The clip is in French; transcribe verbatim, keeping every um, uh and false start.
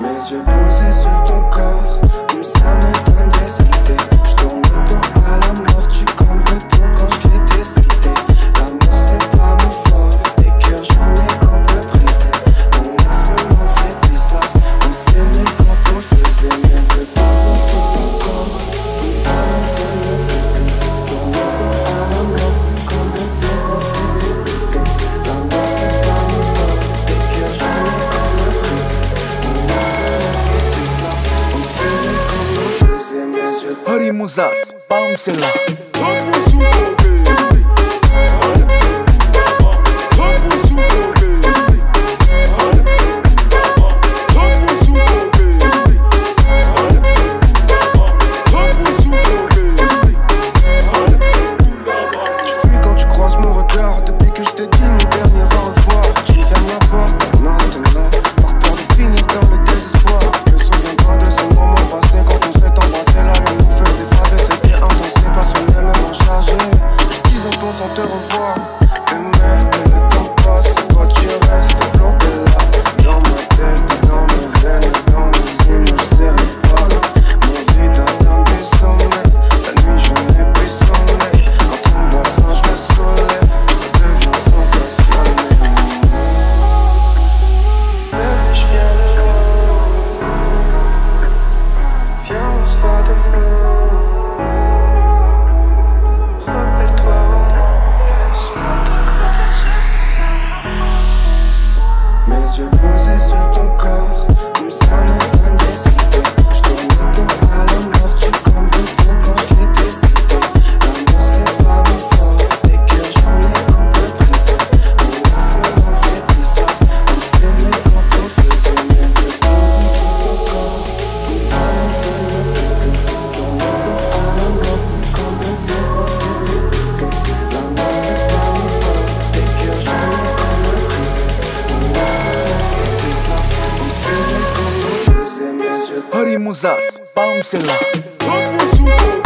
Mes yeux posés sur ton corps, comme ça me donne des idées. Je tourne le dos à la mort, tu comme le dos quand je l'ai décidé. L'amour c'est pas mon fort, les cœurs j'en ai un peu brisé. Mon ex me demande c'est bizarre, on s'aimait quand on faisait. Mais je veux pas pour ton corps, tourne le dos à la mort, comme le dos quand je l'ai décidé. L'amour c'est pas mon fort, les cœurs j'en ai un peu brisé. Hari Muzas, bounce lá. Tu fuis quand tu croises mon regard. Depuis que je t'ai dit mon dernier au revoir, tu me fermes la porte maintenant, par peur de finir dans le désespoir. Je me souviendrai de ce moment passé quand on s'est embrassé. La lune nous faisait phraser, c'était intense et passionnellement chargé. Je dis en pensant te revoir, mais merde, le temps passe, toi tu restes planté là. Dans ma tête, dans mes veines, dans mes images cérébrales. Mon vide atteint des sommets, la nuit je n'ai plus sommeil. Quand on boit ça je me soulève, ça devient sensationnel. Baby je viens de loin, viens on se voit demain. Rappelle-toi au moins, laisse-moi t'accorder tes gestes. Mes yeux posés sur ton corps, comme ça me donne des idées. Je tourne le dos à la mort, tu comme le dos quand je l'ai décidé. L'amour c'est pas mon fort, les cœurs j'en ai un peu brisé. Mon ex me demande c'est bizarre, on s'aimait quand on faisait. Mais je veux pas pour ton corps, tourne le dos à la mort, comme le dos quand je l'ai décidé. L'amour c'est pas mon fort, les cœurs j'en ai un peu brisé. Mon ex me demande c'est bizarre, on s'aimait quand on faisait. Mes yeux Hari Muzas, bounce lá.